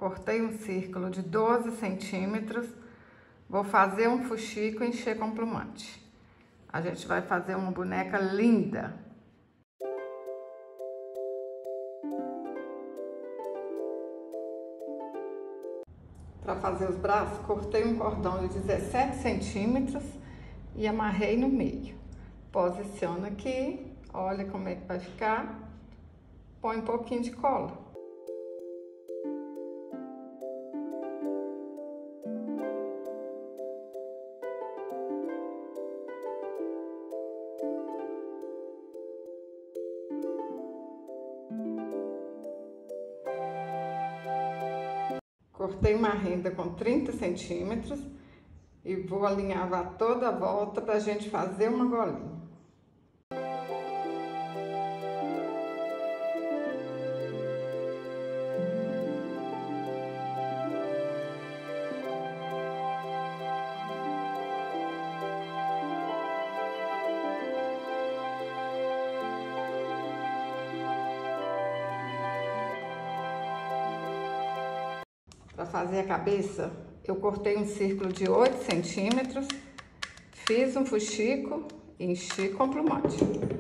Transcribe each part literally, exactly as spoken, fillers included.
cortei um círculo de doze centímetros, vou fazer um fuxico e encher com plumante. A gente vai fazer uma boneca linda. Para fazer os braços, cortei um cordão de dezessete centímetros e amarrei no meio. Posiciona aqui, olha como é que vai ficar. Põe um pouquinho de cola. Cortei uma renda com trinta centímetros e vou alinhavar toda a volta para a gente fazer uma golinha. Para fazer a cabeça, eu cortei um círculo de oito centímetros, fiz um fuxico e enchi com plumante.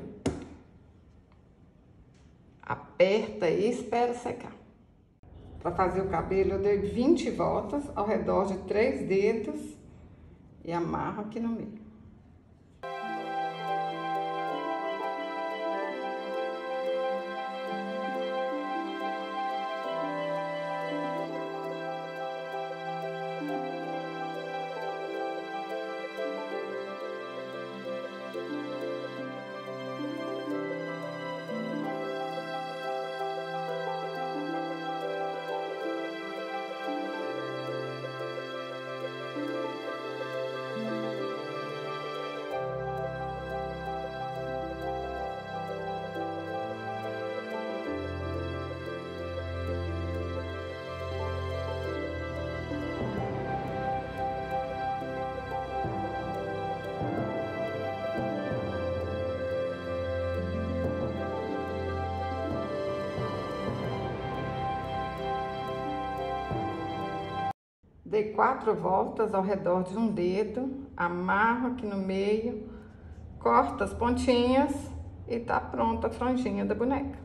Aperta e espera secar. Para fazer o cabelo, eu dei vinte voltas ao redor de três dedos e amarro aqui no meio. Dei quatro voltas ao redor de um dedo, amarro aqui no meio, corto as pontinhas e tá pronta a franjinha da boneca.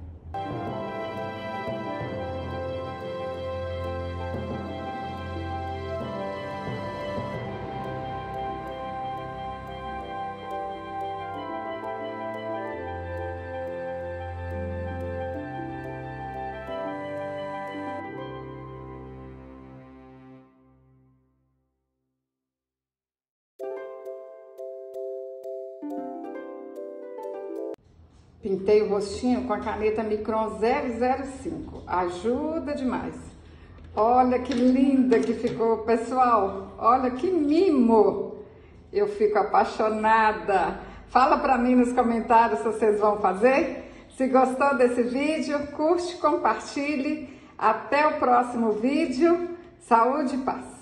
Pintei o rostinho com a caneta Micron zero zero cinco, ajuda demais. Olha que linda que ficou, pessoal, olha que mimo. Eu fico apaixonada. Fala pra mim nos comentários se vocês vão fazer. Se gostou desse vídeo, curte, compartilhe. Até o próximo vídeo. Saúde e paz.